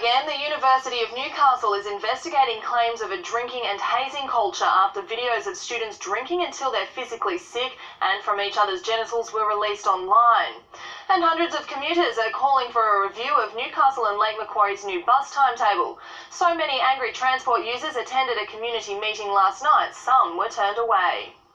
again, the University of Newcastle is investigating claims of a drinking and hazing culture after videos of students drinking until they're physically sick and from each other's genitals were released online. And hundreds of commuters are calling for a review of Newcastle and Lake Macquarie's new bus timetable. So many angry transport users attended a community meeting last night, some were turned away.